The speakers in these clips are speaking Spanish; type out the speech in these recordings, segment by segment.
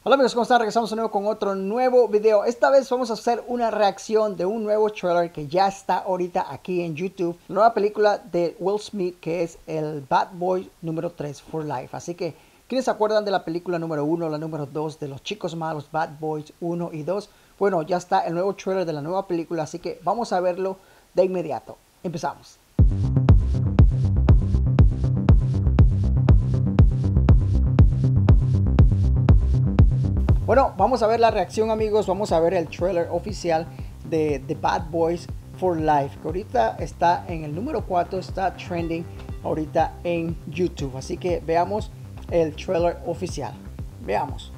Hola amigos, ¿cómo están? Regresamos de nuevo con otro nuevo video. Esta vez vamos a hacer una reacción de un nuevo trailer que ya está ahorita aquí en YouTube. Nueva película de Will Smith que es el Bad Boy número 3 for Life. Así que, ¿quiénes se acuerdan de la película número 1, la número 2 de los chicos malos, Bad Boys 1 y 2? Bueno, ya está el nuevo trailer de la nueva película, así que vamos a verlo de inmediato. Empezamos. Bueno, vamos a ver la reacción amigos, vamos a ver el trailer oficial de The Bad Boys for Life, que ahorita está en el número 4, está trending ahorita en YouTube. Así que veamos el trailer oficial, veamos.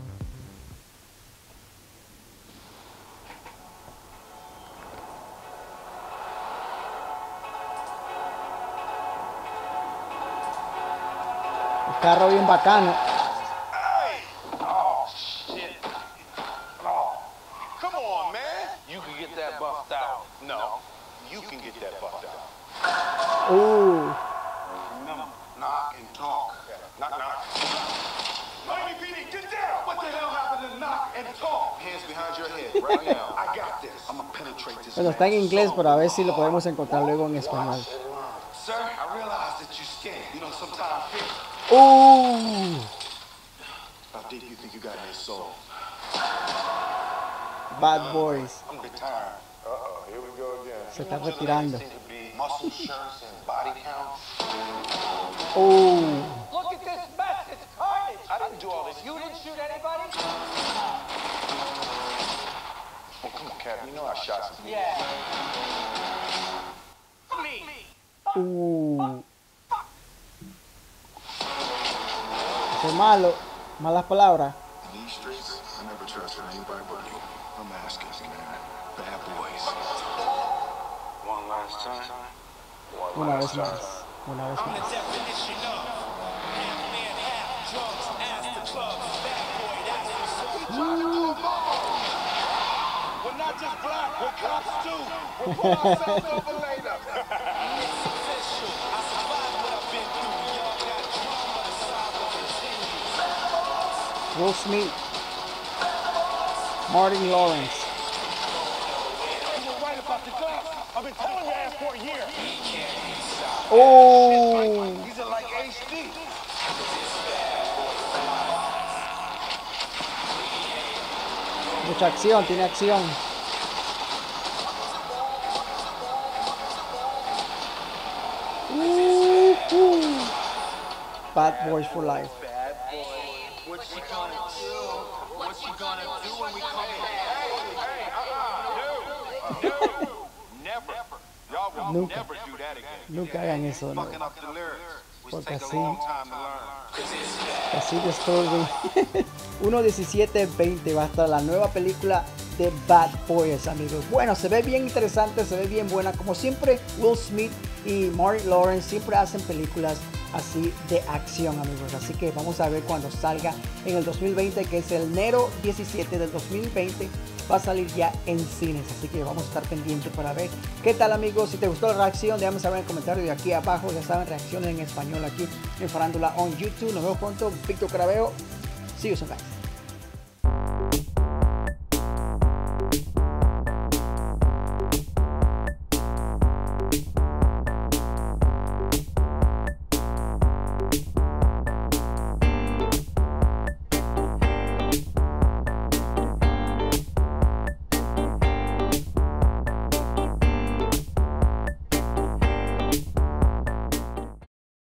El carro bien bacano. Remember, knock and talk. Knock, knock. Miami PD, get down! What the hell happened to knock and talk? Hands behind your head, right now. I got this. I'm gonna penetrate this. Bueno, está en inglés, pero a ver si lo podemos encontrar luego en español. Sir, I realize that you're scared. You know, sometimes fear. How deep you think you got in your soul? Bad Boys. I'm retired. Uh-oh, here we go again. Se está retirando. Muscle shirts and body count. Look at this mess. It's carnage. I didn't do all this. You didn't shoot anybody? Oh, come on, Captain. You know I shot some people. Yeah. Me. Qué malo. Malas palabras. In these streets, I never trusted anybody but you. I'm asking, man. Bad boys. One last time. Una vez más. Una vez más. We're not just black, we're cops too. We'll pull ourselves over later. Will Smith. Martin Lawrence. You were right about the cops. I've been telling your ass for a year. These are like HD. Mucha acción, tiene acción. Bad Boys for Life. Bad boy. What she gonna do? What she gonna do when we come back? Never. Y'all will never do that again. Nunca hagan eso, no. Fucking up the lyrics. We Porque take a así, long time to learn. así disturbing. 1/17/20 va a estar la nueva película de Bad Boys, amigos. Bueno, se ve bien interesante, se ve bien buena. Como siempre, Will Smith y Martin Lawrence siempre hacen películas así de acción, amigos. Así que vamos a ver cuando salga en el 2020, que es el enero 17 del 2020. Va a salir ya en cines, así que vamos a estar pendientes para ver qué tal, amigos. Si te gustó la reacción, déjame saber en el comentario de aquí abajo. Ya saben, reacciones en español aquí en Farándula on YouTube. Nos vemos pronto. Víctor Craveo. See you soon, guys.